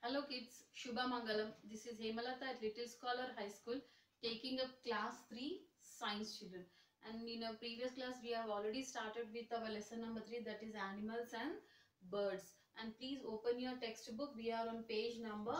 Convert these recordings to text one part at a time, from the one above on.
Hello kids, Shubha Mangalam. This is Hemalata at Little Scholar High School taking up class 3 science children. And in our previous class we have already started with our lesson number 3, that is animals and birds. And please open your textbook. We are on page number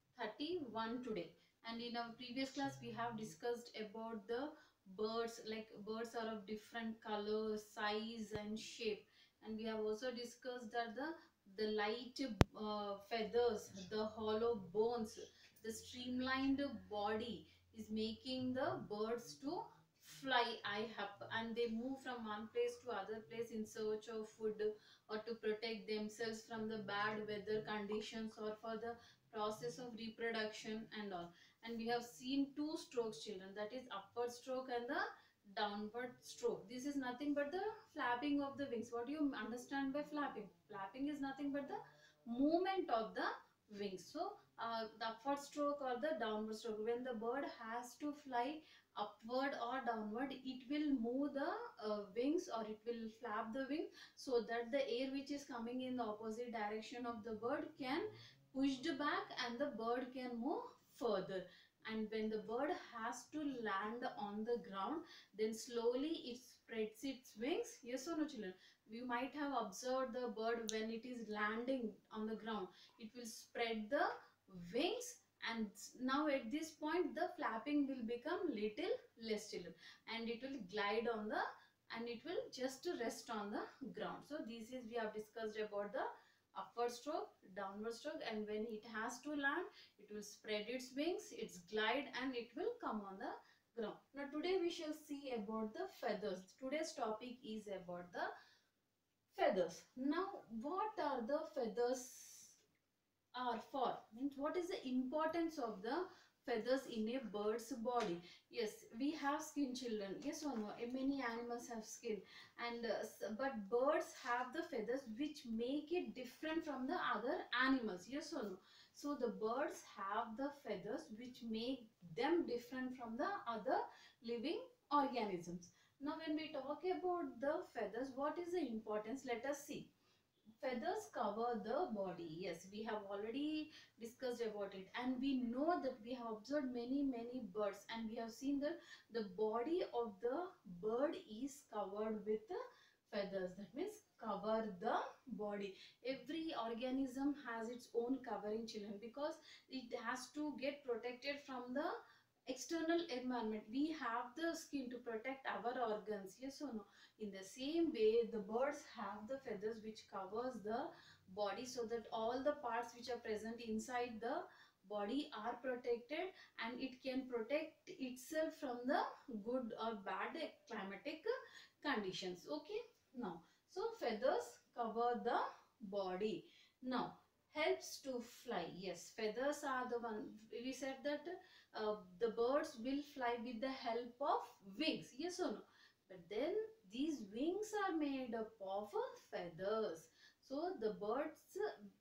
31 today. And in our previous class we have discussed about the birds, like birds are of different colors, size and shape. And we have also discussed that the light feathers, the hollow bones, the streamlined body is making the birds to fly high up, and they move from one place to other place in search of food or to protect themselves from the bad weather conditions or for the process of reproduction and all. And we have seen two strokes children, that is upward stroke and the downward stroke. This is nothing but the flapping of the wings. What do you understand by flapping? Flapping is nothing but the movement of the wings. So the upward stroke or the downward stroke, when the bird has to fly upward or downward, it will move the wings, or it will flap the wing, so that the air which is coming in the opposite direction of the bird can pushed back and the bird can move further. And when the bird has to land on the ground, then slowly it spreads its wings. Yes or no children? You might have observed the bird when it is landing on the ground, it will spread the wings, and now at this point the flapping will become little less children, and it will glide on the, and it will just rest on the ground. So this is, we have discussed about the upward stroke, downward stroke, and when it has to land, it will spread its wings, its glide, and it will come on the ground. Now today we shall see about the feathers. Today's topic is about the feathers. Now what are the feathers are for? Means what is the importance of the feathers in a bird's body? Yes, we have skin children. Yes or no? Many animals have skin, and but birds have the feathers which make it different from the other animals. Yes or no? So the birds have the feathers which make them different from the other living organisms. Now when we talk about the feathers, what is the importance? Let us see. Feathers cover the body. Yes, we have already discussed about it, and we know that we have observed many birds, and we have seen that the body of the bird is covered with feathers. That means cover the body. Every organism has its own covering children, because it has to get protected from the external environment. We have the skin to protect our organs. Yes or no? In the same way, the birds have the feathers which covers the body, so that all the parts which are present inside the body are protected, and it can protect itself from the good or bad climatic conditions. Okay. Now, so feathers cover the body. Now, helps to fly. Yes, feathers are the one, we said that the birds will fly with the help of wings. Yes or no? But then these wings are made up of feathers. So the birds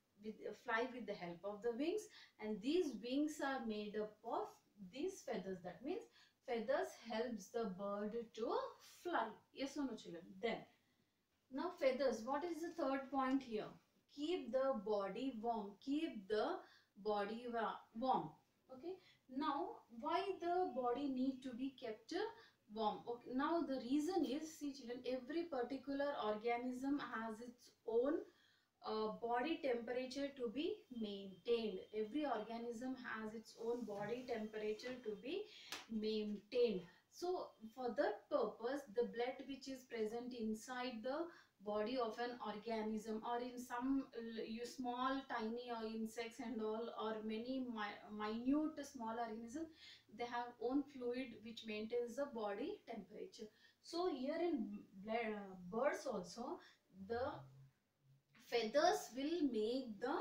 fly with the help of the wings, and these wings are made up of these feathers. That means feathers helps the bird to fly. Yes or no children? Then now feathers, what is the third point here? Keep the body warm. Keep the body warm. Okay. Now why the body need to be kept warm? Okay. Now the reason is, see children, every particular organism has its own body temperature to be maintained. Every organism has its own body temperature to be maintained. So for that purpose, the blood which is present inside the body of an organism, or in some you small tiny or insects and all, or many minute small organisms, they have own fluid which maintains the body temperature. So here in birds also, the feathers will make the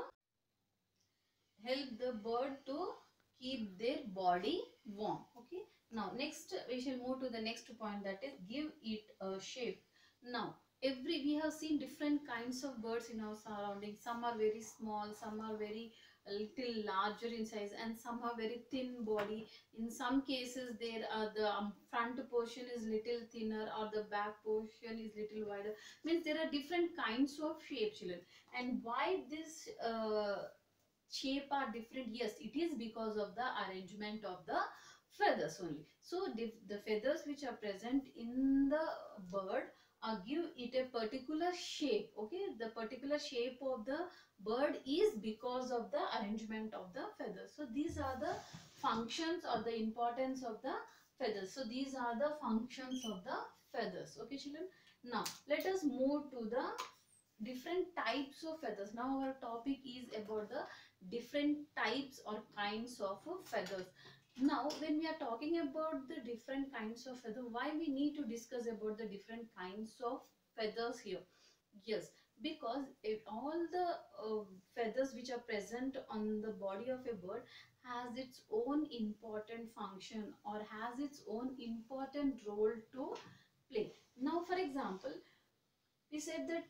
help the bird to keep their body warm. Okay. Now next we shall move to the next point, that is give it a shape. Now every, we have seen different kinds of birds in our surroundings. Some are very small, some are very a little larger in size, and some are very thin body. In some cases there are the front portion is little thinner, or the back portion is little wider. Means there are different kinds of shape children. And why this shape are different? Yes, it is because of the arrangement of the feathers only. So the feathers which are present in the bird give it a particular shape. Okay, the particular shape of the bird is because of the arrangement of the feathers. So these are the functions or the importance of the feathers. So these are the functions of the feathers. Okay children, now let us move to the different types of feathers. Now our topic is about the different types or kinds of feathers. Now when we are talking about the different kinds of feather, why we need to discuss about the different kinds of feathers here? Yes, because all the feathers which are present on the body of a bird has its own important function or has its own important role to play. Now for example, we said that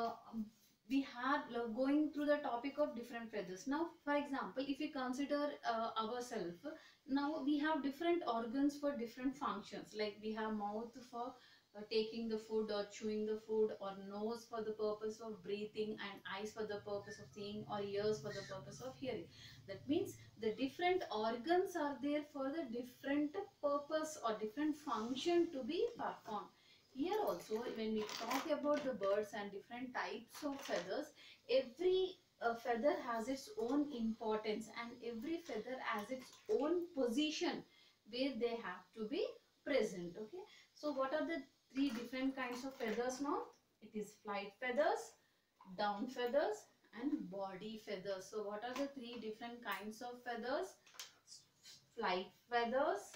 we had going through the topic of different feathers. Now for example, if we consider ourselves, now we have different organs for different functions. Like we have mouth for taking the food or chewing the food, or nose for the purpose of breathing, and eyes for the purpose of seeing, or ears for the purpose of hearing. That means the different organs are there for the different purpose or different function to be performed. Here also, when we talk about the birds and different types of feathers, every feather has its own importance, and every feather has its own position where they have to be present. Okay, so what are the three different kinds of feathers now? It is flight feathers, down feathers, and body feathers. So what are the three different kinds of feathers? Flight feathers,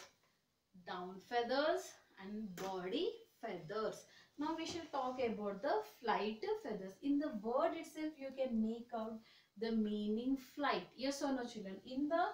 down feathers, and body feathers. Now we shall talk about the flight feathers. In the word itself you can make out the meaning flight. Yes or no children? In the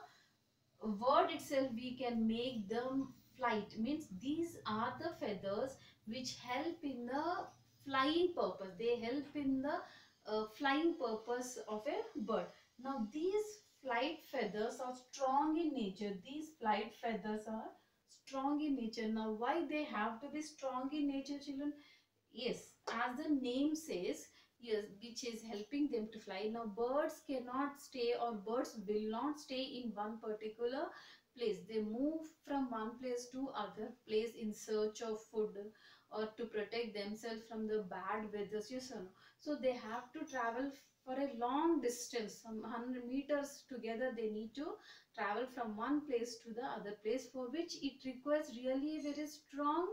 word itself we can make them flight, means these are the feathers which help in the flying purpose. They help in the flying purpose of a bird. Now these flight feathers are strong in nature. These flight feathers are strong in nature. Now why they have to be strong in nature children? Yes, as the name says, yes, which is helping them to fly. Now birds cannot stay, or birds will not stay in one particular place. They move from one place to other place in search of food or to protect themselves from the bad weather. Yes or no? So they have to travel for a long distance, some 100 meters together. They need to travel from one place to the other place, for which it requires really a very strong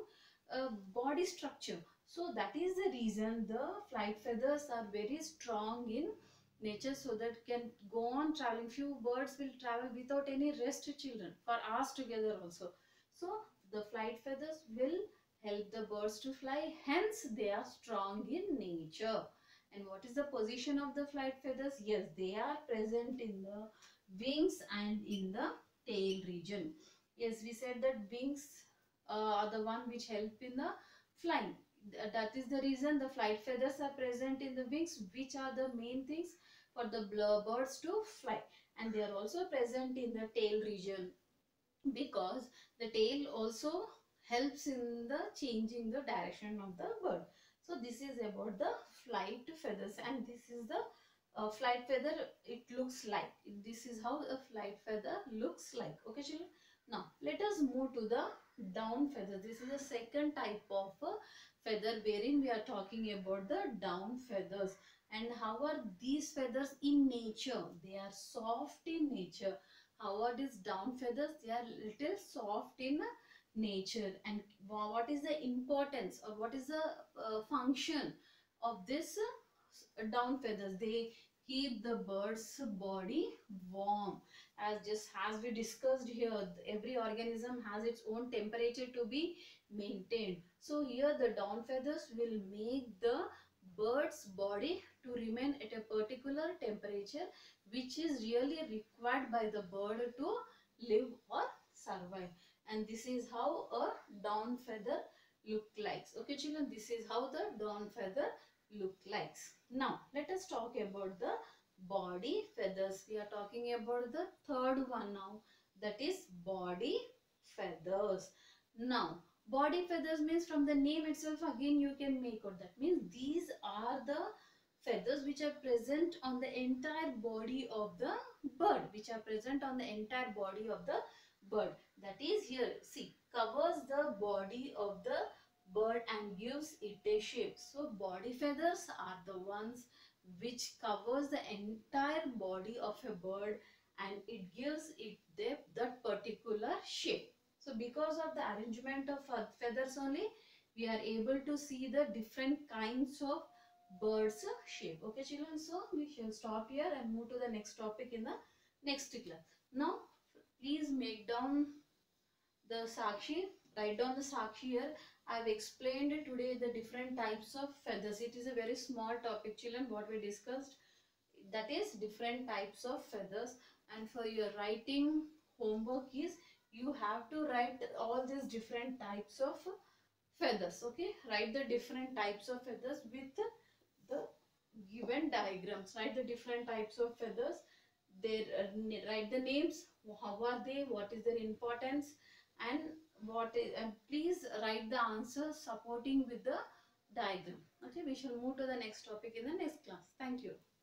body structure. So that is the reason the flight feathers are very strong in nature, so that can go on traveling. Few birds will travel without any rest children for hours together also. So the flight feathers will help the birds to fly, hence they are strong in nature. And what is the position of the flight feathers? Yes, they are present in the wings and in the tail region. Yes, we said that wings are the one which help in the flying. That is the reason the flight feathers are present in the wings, which are the main things for the birds to fly. And they are also present in the tail region, because the tail also helps in the changing the direction of the bird. So this is about the flight feathers, and this is the flight feather. It looks like, this is how a flight feather looks like. Okay children, now let us move to the down feather. This is the second type of feather wherein we are talking about the down feathers. And how are these feathers in nature? They are soft in nature. How are these down feathers? They are little soft in nature. And what is the importance, or what is the function of this down feathers? They keep the bird's body warm. As we discussed here, every organism has its own temperature to be maintained. So here the down feathers will make the bird's body to remain at a particular temperature, which is really required by the bird to live or survive. And this is how a down feather look like. Okay children, this is how the down feather look like. Now let us talk about the body feathers. We are talking about the third one now, that is body feathers. Now body feathers means, from the name itself again you can make out, that means these are the feathers which are present on the entire body of the bird, which are present on the entire body of the bird. That is here, see, covers the body of the bird and gives it a shape. So body feathers are the ones which covers the entire body of a bird and it gives it that particular shape. So because of the arrangement of feathers only, we are able to see the different kinds of birds shape. Okay children, so we shall stop here and move to the next topic in the next class. Now please make down the Sakshi, write down the Sakshi here. I have explained today the different types of feathers. It is a very small topic children what we discussed, that is different types of feathers. And for your writing homework is you have to write all these different types of feathers. Okay, write the different types of feathers with the given diagrams. Write the different types of feathers, their write the names, how are they, what is their importance, and what is, and please write the answer supporting with the diagram. Okay, we shall move to the next topic in the next class. Thank you.